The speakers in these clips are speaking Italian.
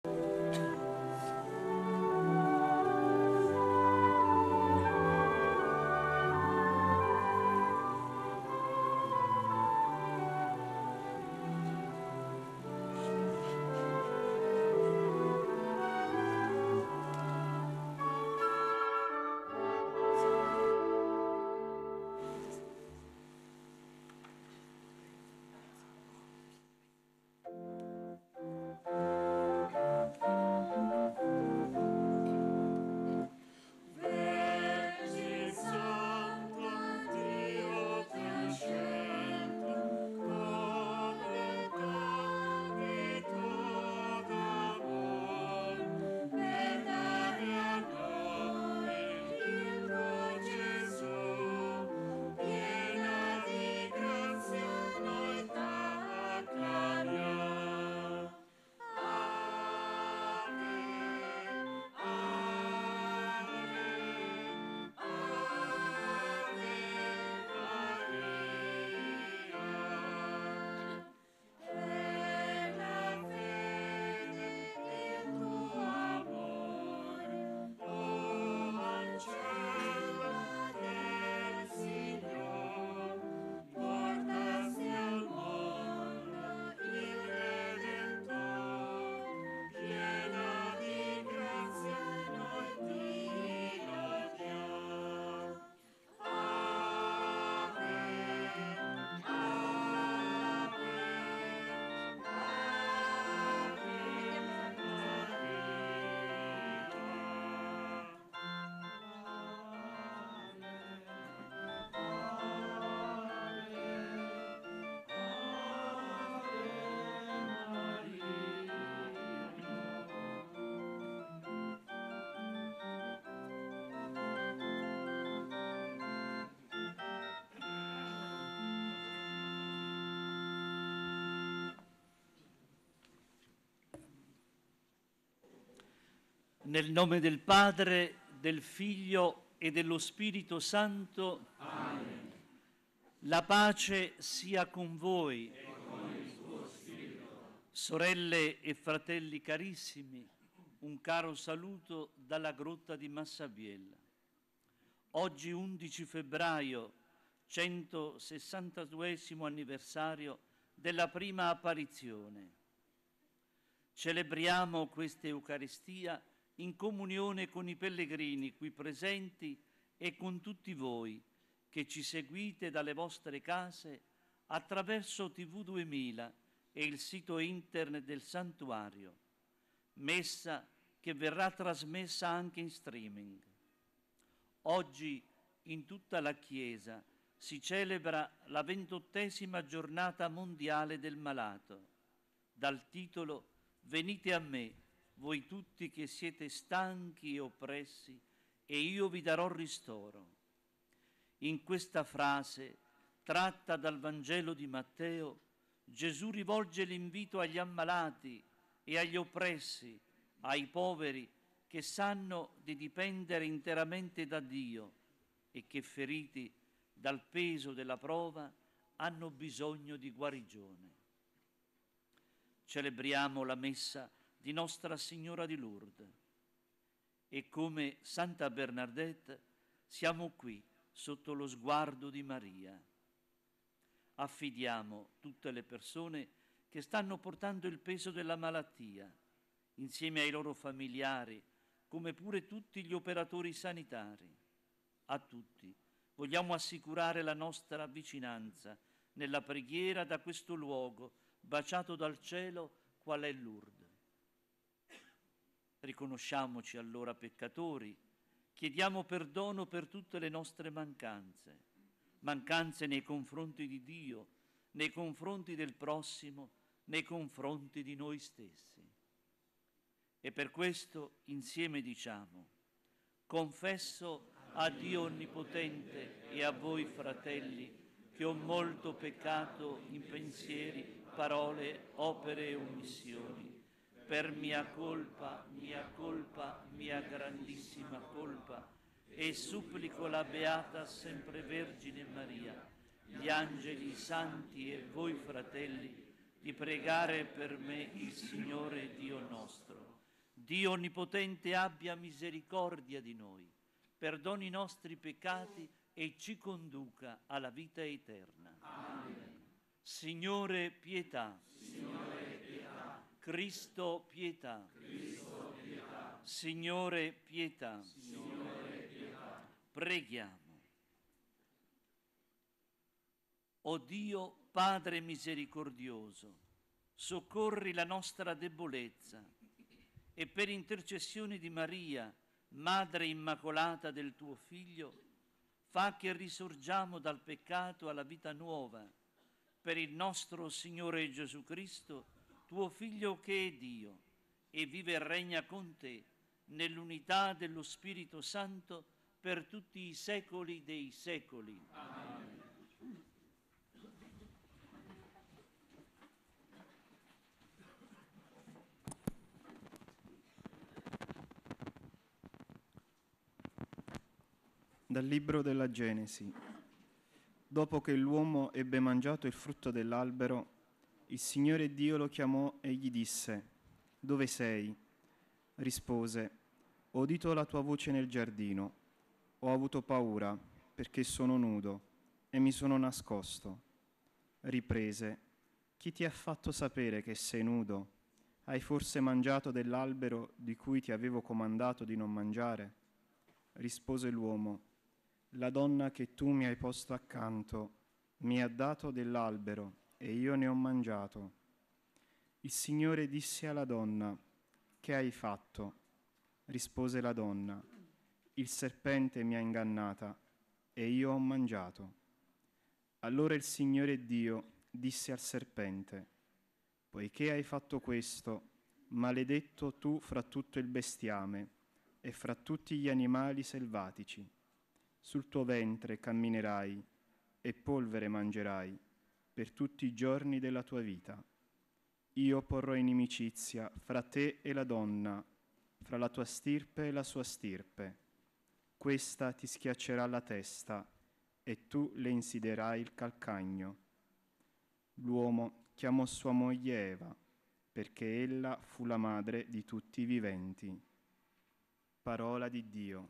Nel nome del Padre, del Figlio e dello Spirito Santo. Amen. La pace sia con voi. E con il tuo spirito. Sorelle e fratelli carissimi, un caro saluto dalla grotta di Massabiella. Oggi 11 febbraio, 162esimo anniversario della prima apparizione. Celebriamo questa Eucaristia in comunione con i pellegrini qui presenti e con tutti voi che ci seguite dalle vostre case attraverso TV 2000 e il sito internet del Santuario, messa che verrà trasmessa anche in streaming. Oggi in tutta la Chiesa si celebra la 28esima giornata mondiale del malato, dal titolo «Venite a me, voi tutti che siete stanchi e oppressi, e io vi darò ristoro». In questa frase, tratta dal Vangelo di Matteo, Gesù rivolge l'invito agli ammalati e agli oppressi, ai poveri che sanno di dipendere interamente da Dio e che, feriti dal peso della prova, hanno bisogno di guarigione. Celebriamo la messa di Nostra Signora di Lourdes e come Santa Bernadette siamo qui sotto lo sguardo di Maria. Affidiamo tutte le persone che stanno portando il peso della malattia, insieme ai loro familiari, come pure tutti gli operatori sanitari. A tutti vogliamo assicurare la nostra vicinanza nella preghiera da questo luogo baciato dal cielo qual è Lourdes. Riconosciamoci allora peccatori, chiediamo perdono per tutte le nostre mancanze nei confronti di Dio, nei confronti del prossimo, nei confronti di noi stessi. E per questo insieme diciamo: confesso a Dio Onnipotente e a voi fratelli che ho molto peccato in pensieri, parole, opere e omissioni. Per mia colpa, mia grandissima colpa, e supplico la Beata Sempre Vergine Maria, gli angeli, i santi e voi fratelli, di pregare per me il Signore Dio nostro. Dio Onnipotente abbia misericordia di noi, perdoni i nostri peccati e ci conduca alla vita eterna. Amen. Signore, pietà. Signore, pietà. Cristo, pietà. Cristo, pietà. Signore, pietà. Signore, pietà. Preghiamo. O Dio, Padre misericordioso, soccorri la nostra debolezza e per intercessione di Maria, Madre Immacolata del tuo Figlio, fa che risorgiamo dal peccato alla vita nuova, per il nostro Signore Gesù Cristo, tuo Figlio che è Dio, e vive e regna con te, nell'unità dello Spirito Santo, per tutti i secoli dei secoli. Amen. Dal libro della Genesi. Dopo che l'uomo ebbe mangiato il frutto dell'albero, il Signore Dio lo chiamò e gli disse: «Dove sei?» Rispose: «Ho udito la tua voce nel giardino. Ho avuto paura, perché sono nudo, e mi sono nascosto». Riprese: «Chi ti ha fatto sapere che sei nudo? Hai forse mangiato dell'albero di cui ti avevo comandato di non mangiare?» Rispose l'uomo: «La donna che tu mi hai posto accanto mi ha dato dell'albero e io ne ho mangiato». Il Signore disse alla donna: «Che hai fatto?» Rispose la donna: «Il serpente mi ha ingannata e io ho mangiato». Allora il Signore Dio disse al serpente: «Poiché hai fatto questo, maledetto tu fra tutto il bestiame e fra tutti gli animali selvatici. Sul tuo ventre camminerai e polvere mangerai per tutti i giorni della tua vita. Io porrò inimicizia fra te e la donna, fra la tua stirpe e la sua stirpe. Questa ti schiaccerà la testa e tu le insiderai il calcagno». L'uomo chiamò sua moglie Eva, perché ella fu la madre di tutti i viventi. Parola di Dio.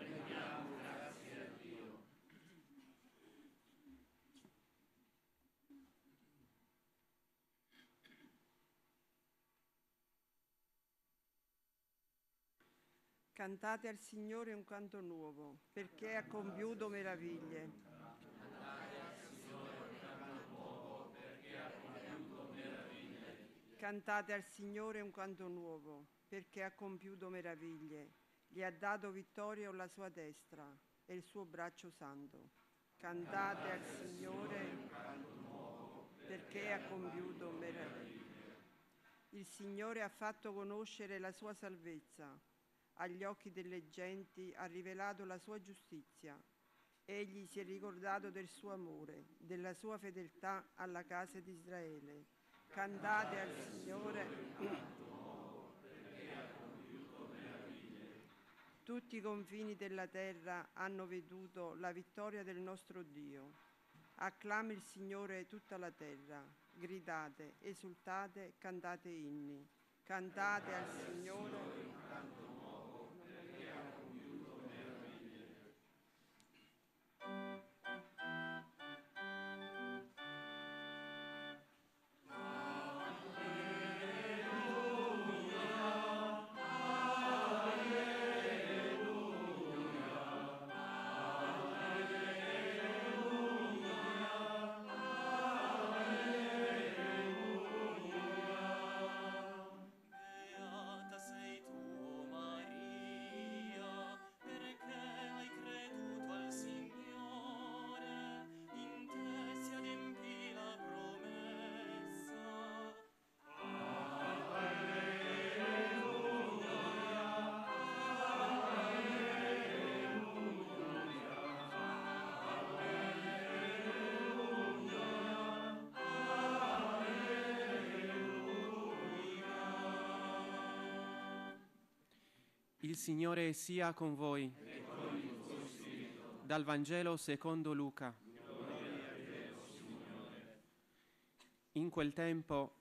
Cantate al Signore un canto nuovo, perché ha compiuto meraviglie. Cantate al Signore un canto nuovo, perché ha compiuto meraviglie. Gli ha dato vittoria con la sua destra e il suo braccio santo. Cantate al Signore un canto nuovo, perché ha compiuto meraviglie. Il Signore ha fatto conoscere la sua salvezza. Agli occhi delle genti ha rivelato la sua giustizia. Egli si è ricordato del suo amore, della sua fedeltà alla casa di Israele. Cantate al Signore. Tutti i confini della terra hanno veduto la vittoria del nostro Dio. Acclami il Signore tutta la terra. Gridate, esultate, cantate inni. Cantate al Signore. Il Signore sia con voi. E con il tuo spirito. Dal Vangelo secondo Luca. Gloria a te, o Signore. In quel tempo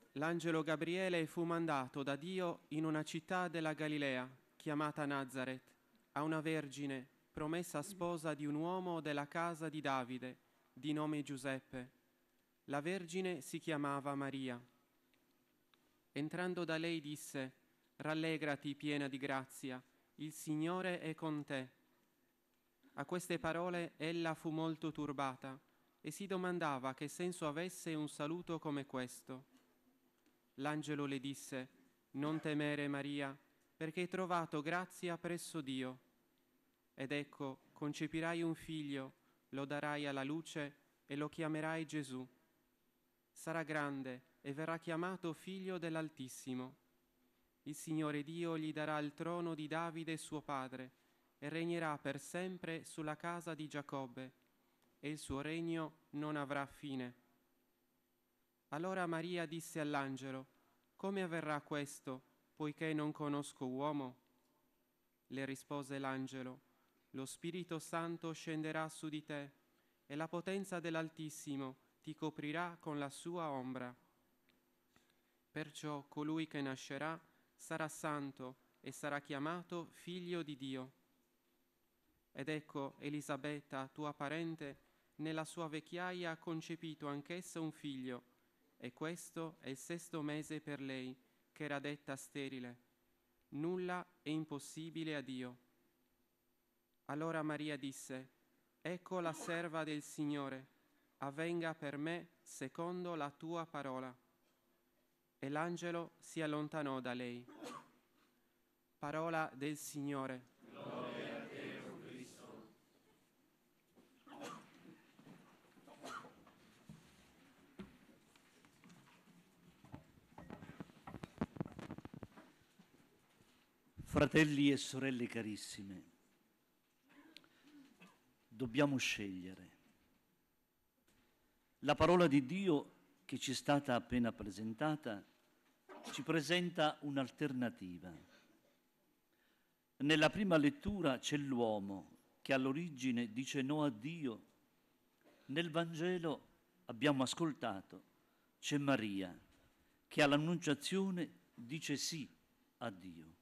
l'angelo Gabriele fu mandato da Dio in una città della Galilea, chiamata Nazaret, a una vergine promessa sposa di un uomo della casa di Davide, di nome Giuseppe. La vergine si chiamava Maria. Entrando da lei disse: «Rallegrati, piena di grazia, il Signore è con te». A queste parole ella fu molto turbata e si domandava che senso avesse un saluto come questo. L'angelo le disse: «Non temere, Maria, perché hai trovato grazia presso Dio. Ed ecco, concepirai un figlio, lo darai alla luce e lo chiamerai Gesù. Sarà grande e verrà chiamato Figlio dell'Altissimo. Il Signore Dio gli darà il trono di Davide suo padre e regnerà per sempre sulla casa di Giacobbe, e il suo regno non avrà fine». Allora Maria disse all'angelo: «Come avverrà questo, poiché non conosco uomo?» Le rispose l'angelo: «Lo Spirito Santo scenderà su di te e la potenza dell'Altissimo ti coprirà con la sua ombra. Perciò colui che nascerà sarà santo e sarà chiamato Figlio di Dio. Ed ecco, Elisabetta, tua parente, nella sua vecchiaia ha concepito anch'essa un figlio, e questo è il 6° mese per lei, che era detta sterile. Nulla è impossibile a Dio». Allora Maria disse: «Ecco la serva del Signore, avvenga per me secondo la tua parola». E l'angelo si allontanò da lei. Parola del Signore. Gloria a te, o Cristo. Fratelli e sorelle carissime, dobbiamo scegliere. La parola di Dio che ci è stata appena presentata ci presenta un'alternativa. Nella prima lettura c'è l'uomo che all'origine dice no a Dio. Nel Vangelo abbiamo ascoltato, c'è Maria che all'annunciazione dice sì a Dio.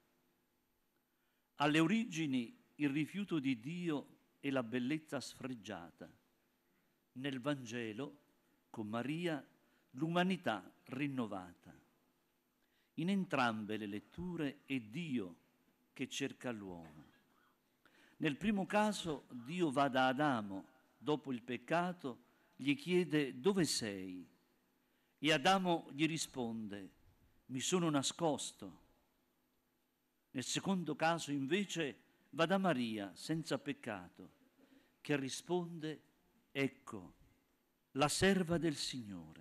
Alle origini il rifiuto di Dio e la bellezza sfregiata. Nel Vangelo, con Maria, l'umanità rinnovata. In entrambe le letture è Dio che cerca l'uomo. Nel primo caso Dio va da Adamo, dopo il peccato, gli chiede: «Dove sei?» E Adamo gli risponde: «Mi sono nascosto». Nel secondo caso invece va da Maria, senza peccato, che risponde: «Ecco, la serva del Signore.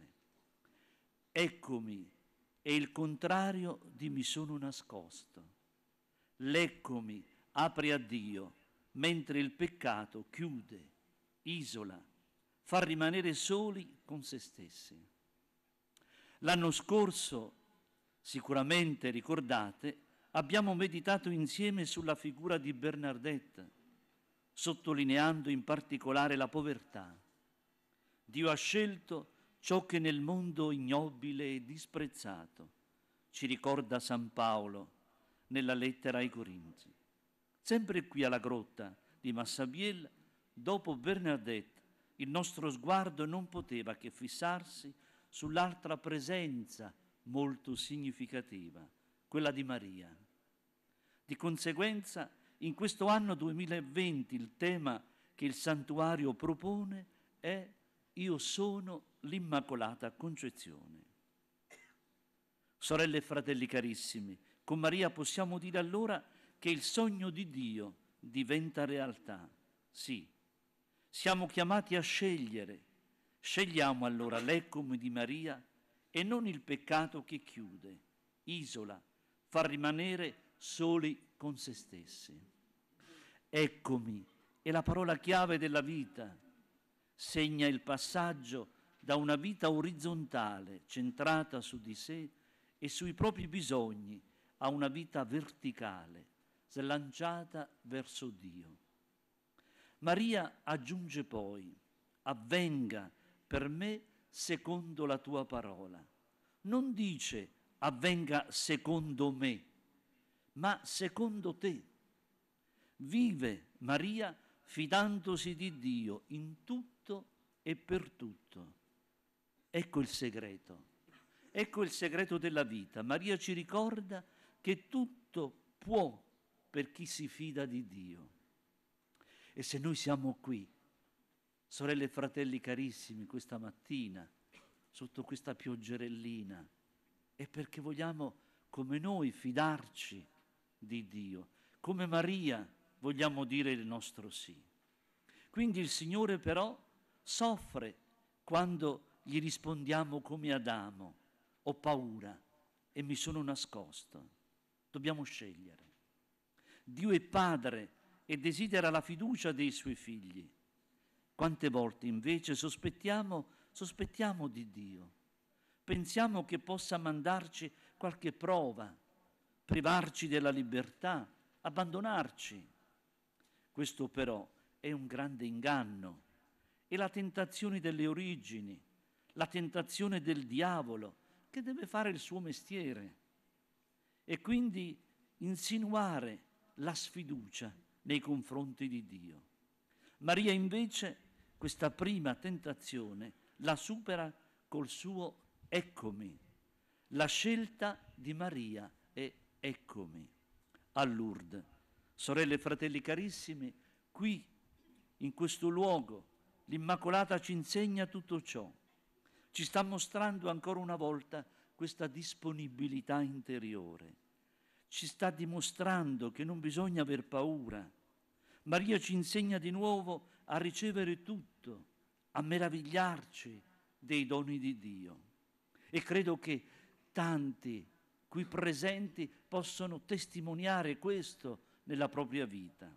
Eccomi» è il contrario di «mi sono nascosto». L'eccomi apre a Dio, mentre il peccato chiude, isola, fa rimanere soli con se stessi. L'anno scorso, sicuramente ricordate, abbiamo meditato insieme sulla figura di Bernadette, sottolineando in particolare la povertà. Dio ha scelto ciò che nel mondo ignobile e disprezzato, ci ricorda San Paolo nella lettera ai Corinzi. Sempre qui alla grotta di Massabielle, dopo Bernadette, il nostro sguardo non poteva che fissarsi sull'altra presenza molto significativa, quella di Maria. Di conseguenza, in questo anno 2020 il tema che il Santuario propone è «Io sono l'Immacolata Concezione». Sorelle e fratelli carissimi, con Maria possiamo dire allora che il sogno di Dio diventa realtà. Sì, siamo chiamati a scegliere. Scegliamo allora l'eccomi di Maria e non il peccato che chiude, isola, fa rimanere soli con se stessi. Eccomi è la parola chiave della vita. Segna il passaggio da una vita orizzontale, centrata su di sé e sui propri bisogni, a una vita verticale, slanciata verso Dio. Maria aggiunge poi: «Avvenga per me secondo la tua parola». non dice avvenga secondo me, ma secondo te. Vive Maria fidandosi di Dio in tutto e per tutto. Ecco il segreto. Ecco il segreto della vita. Maria ci ricorda che tutto può per chi si fida di Dio. E se noi siamo qui, sorelle e fratelli carissimi, questa mattina, sotto questa pioggerellina, è perché vogliamo, come noi, fidarci di Dio. Come Maria vogliamo dire il nostro sì. Quindi il Signore però soffre quando gli rispondiamo come Adamo: ho paura e mi sono nascosto. Dobbiamo scegliere. Dio è Padre e desidera la fiducia dei Suoi figli. Quante volte invece sospettiamo di Dio. Pensiamo che possa mandarci qualche prova, privarci della libertà, abbandonarci. Questo però è un grande inganno. È la tentazione delle origini, la tentazione del diavolo, che deve fare il suo mestiere, e quindi insinuare la sfiducia nei confronti di Dio. Maria invece questa prima tentazione la supera col suo eccomi. La scelta di Maria è eccomi. A Lourdes, sorelle e fratelli carissimi, qui, in questo luogo, l'Immacolata ci insegna tutto ciò. Ci sta mostrando ancora una volta questa disponibilità interiore. Ci sta dimostrando che non bisogna aver paura. Maria ci insegna di nuovo a ricevere tutto, a meravigliarci dei doni di Dio. E credo che tanti qui presenti possono testimoniare questo nella propria vita.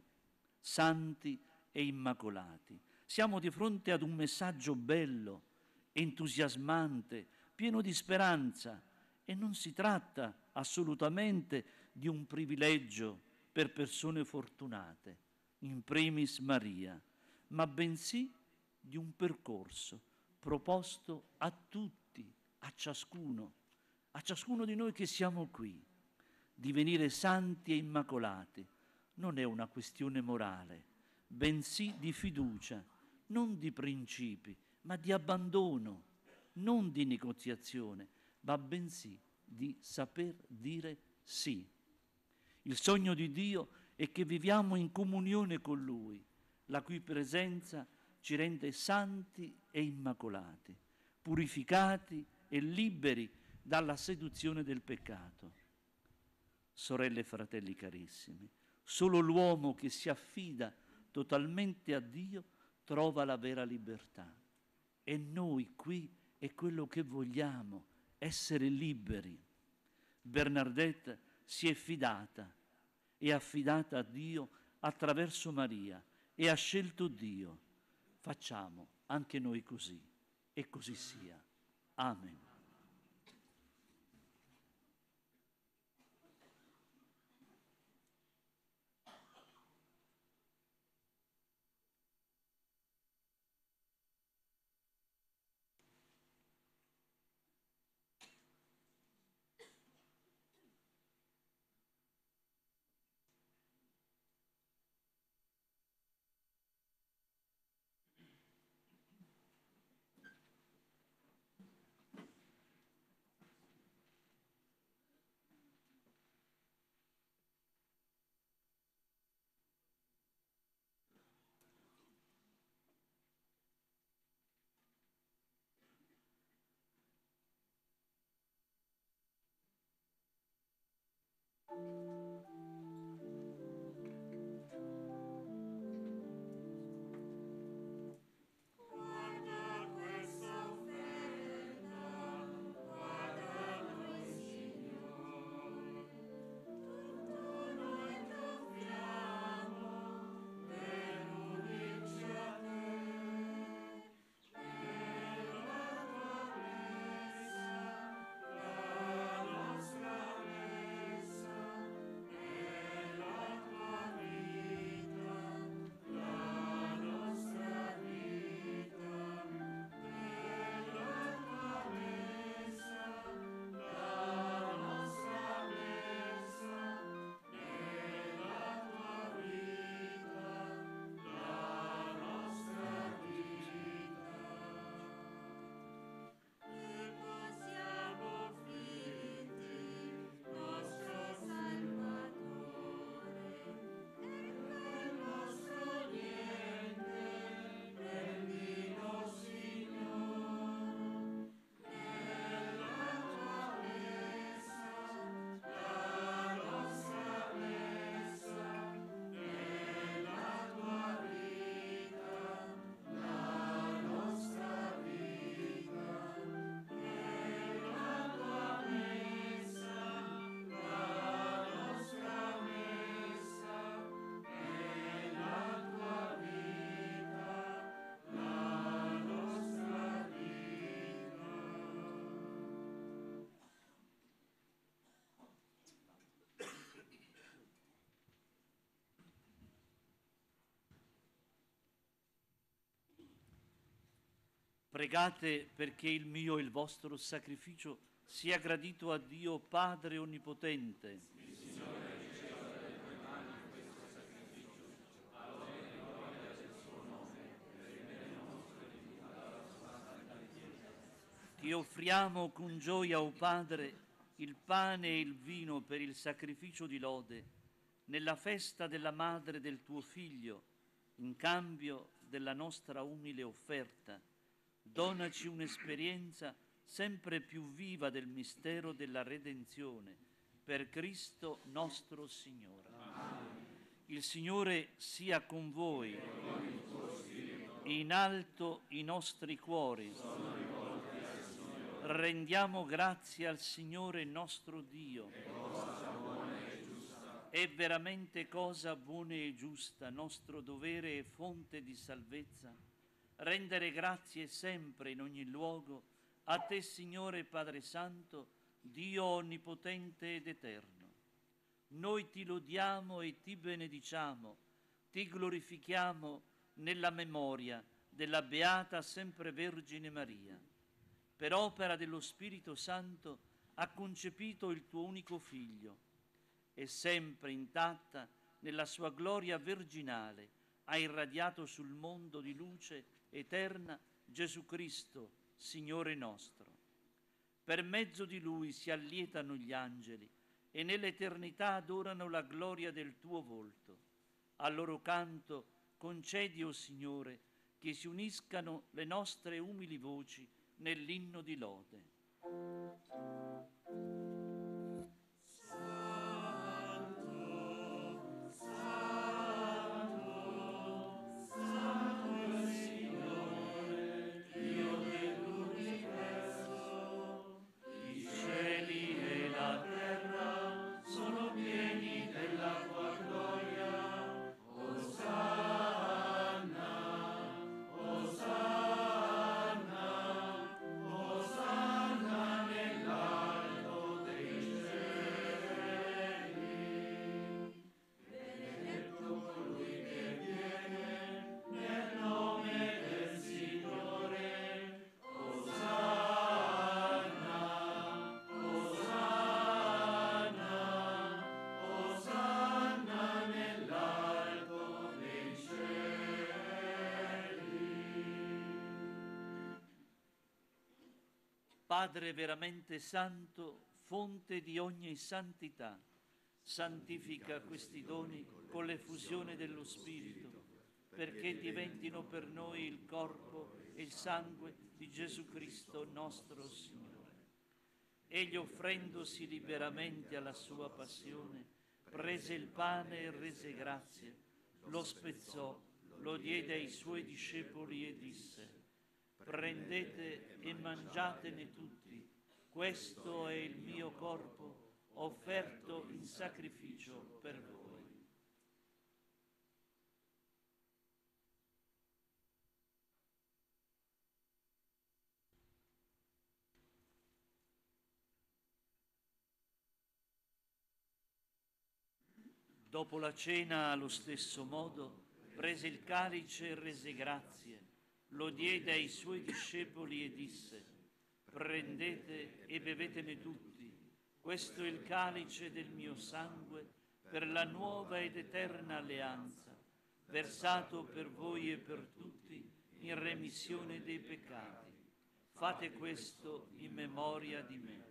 Santi e immacolati. Siamo di fronte ad un messaggio bello, entusiasmante, pieno di speranza, e non si tratta assolutamente di un privilegio per persone fortunate, in primis Maria, ma bensì di un percorso proposto a tutti, a ciascuno di noi che siamo qui. Divenire santi e immacolati non è una questione morale, bensì di fiducia, non di principi, ma di abbandono, non di negoziazione, ma bensì di saper dire sì. Il sogno di Dio è che viviamo in comunione con Lui, la cui presenza ci rende santi e immacolati, purificati e liberi dalla seduzione del peccato. Sorelle e fratelli carissimi, solo l'uomo che si affida totalmente a Dio trova la vera libertà. E noi qui è quello che vogliamo, essere liberi. Bernadette si è fidata, è affidata a Dio attraverso Maria e ha scelto Dio. Facciamo anche noi così, e così sia. Amen. Pregate perché il mio e il vostro sacrificio sia gradito a Dio Padre Onnipotente. Ti offriamo con gioia, o Padre, il pane e il vino per il sacrificio di lode nella festa della madre del tuo Figlio, in cambio della nostra umile offerta. Donaci un'esperienza sempre più viva del mistero della redenzione, per Cristo nostro Signore. Il Signore sia con voi, in alto i nostri cuori. Rendiamo grazie al Signore nostro Dio. È veramente cosa buona e giusta, nostro dovere e fonte di salvezza, rendere grazie sempre in ogni luogo a te, Signore Padre Santo, Dio onnipotente ed eterno. Noi ti lodiamo e ti benediciamo, ti glorifichiamo nella memoria della Beata Sempre Vergine Maria. Per opera dello Spirito Santo ha concepito il tuo unico Figlio e sempre intatta nella sua gloria virginale ha irradiato sul mondo di luce eterna Gesù Cristo, Signore nostro. Per mezzo di Lui si allietano gli angeli e nell'eternità adorano la gloria del tuo volto. Al loro canto concedi, o Signore, che si uniscano le nostre umili voci nell'inno di lode. Padre veramente santo, fonte di ogni santità, santifica questi doni con l'effusione dello Spirito, perché diventino per noi il corpo e il sangue di Gesù Cristo nostro Signore. Egli, offrendosi liberamente alla sua passione, prese il pane e rese grazie, lo spezzò, lo diede ai suoi discepoli e disse: prendete e mangiatene tutti, questo è il mio corpo offerto in sacrificio per voi. Dopo la cena, allo stesso modo, prese il calice e rese grazie, lo diede ai suoi discepoli e disse: prendete e bevetene tutti, questo è il calice del mio sangue per la nuova ed eterna alleanza, versato per voi e per tutti in remissione dei peccati. Fate questo in memoria di me.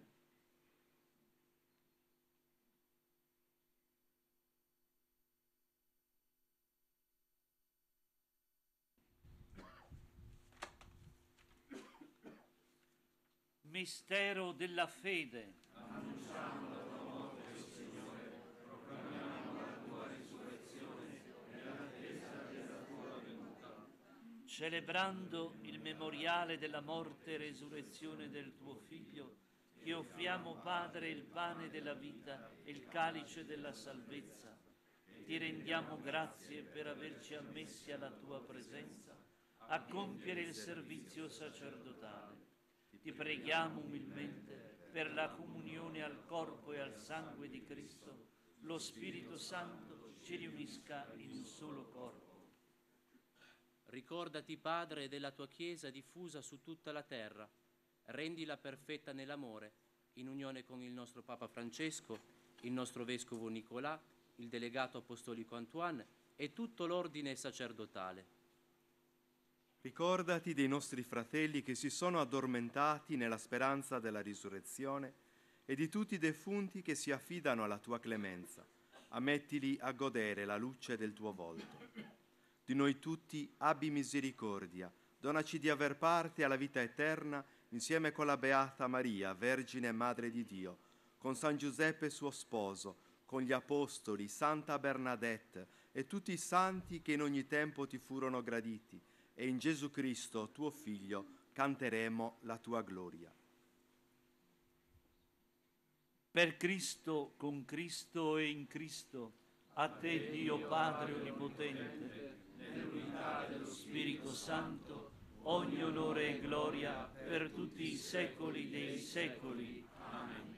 Mistero della fede. Annunciamo la tua morte, Signore, proclamiamo la tua risurrezione nell'attesa della tua venuta. Celebrando il memoriale della morte e resurrezione del tuo Figlio, ti offriamo, Padre, il pane della vita e il calice della salvezza. Ti rendiamo grazie per averci ammessi alla tua presenza a compiere il servizio sacerdotale. Ti preghiamo umilmente per la comunione al corpo e al sangue di Cristo, lo Spirito Santo ci riunisca in un solo corpo. Ricordati, Padre, della tua Chiesa diffusa su tutta la terra. Rendila perfetta nell'amore, in unione con il nostro Papa Francesco, il nostro Vescovo Nicolà, il delegato apostolico Antoine e tutto l'ordine sacerdotale. Ricordati dei nostri fratelli che si sono addormentati nella speranza della risurrezione e di tutti i defunti che si affidano alla tua clemenza. Ammettili a godere la luce del tuo volto. Di noi tutti abbi misericordia, donaci di aver parte alla vita eterna insieme con la Beata Maria, Vergine e Madre di Dio, con San Giuseppe suo sposo, con gli Apostoli, Santa Bernadette e tutti i santi che in ogni tempo ti furono graditi, e in Gesù Cristo, tuo Figlio, canteremo la tua gloria. Per Cristo, con Cristo e in Cristo, a te Dio Padre Onnipotente, nell'unità dello Spirito Santo, ogni onore e gloria per tutti i secoli dei secoli. Amen.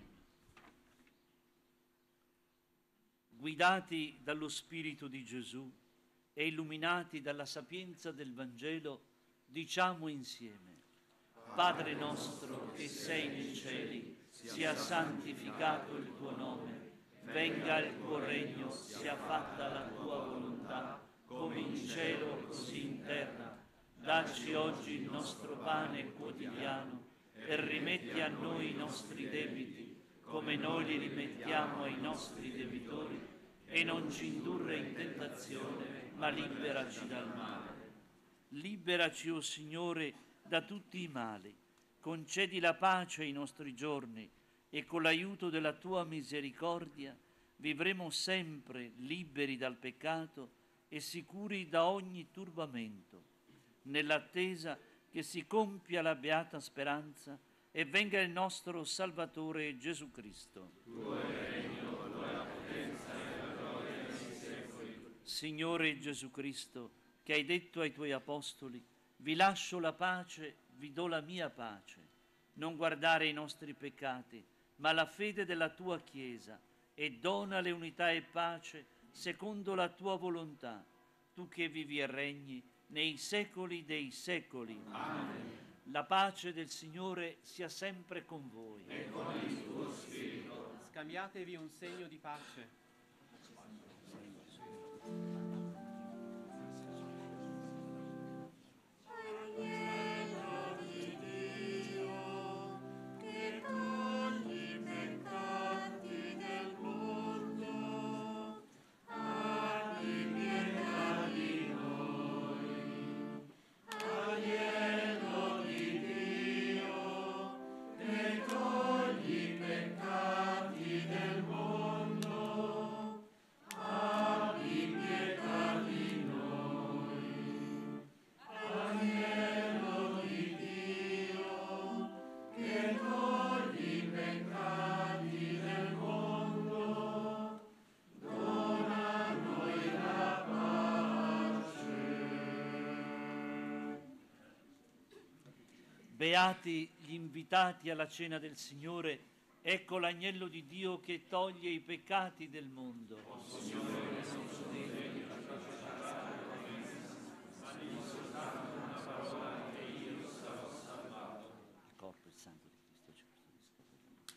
Guidati dallo Spirito di Gesù e illuminati dalla sapienza del Vangelo, diciamo insieme: Padre nostro che sei nei cieli, sia santificato il tuo nome, venga il tuo regno, sia fatta la tua volontà, come in cielo così in terra. Dacci oggi il nostro pane quotidiano e rimetti a noi i nostri debiti, come noi li rimettiamo ai nostri debitori, e non ci indurre in tentazione, ma liberaci dal male. Liberaci, o Signore, da tutti i mali. Concedi la pace ai nostri giorni e con l'aiuto della tua misericordia vivremo sempre liberi dal peccato e sicuri da ogni turbamento, nell'attesa che si compia la beata speranza e venga il nostro Salvatore Gesù Cristo. Signore Gesù Cristo, che hai detto ai tuoi apostoli: vi lascio la pace, vi do la mia pace. Non guardare i nostri peccati, ma la fede della tua Chiesa, e donale unità e pace secondo la tua volontà, tu che vivi e regni nei secoli dei secoli. Amen. La pace del Signore sia sempre con voi. E con il tuo spirito. Scambiatevi un segno di pace. Beati gli invitati alla cena del Signore, ecco l'agnello di Dio che toglie i peccati del mondo. O Signore, il corpo e il sangue di Cristo ci custodisca.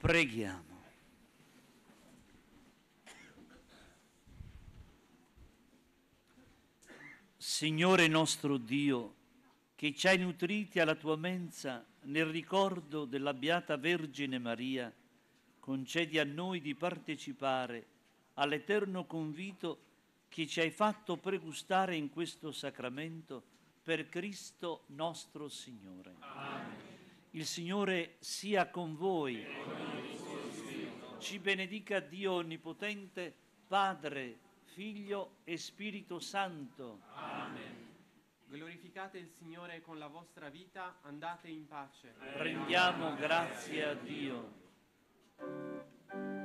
Preghiamo. Signore nostro Dio, che ci hai nutriti alla tua mensa nel ricordo della Beata Vergine Maria, concedi a noi di partecipare all'eterno convito che ci hai fatto pregustare in questo sacramento per Cristo nostro Signore. Amen. Il Signore sia con voi. Ci benedica Dio Onnipotente, Padre, Figlio e Spirito Santo. Amen. Glorificate il Signore con la vostra vita, andate in pace. Rendiamo grazie a Dio.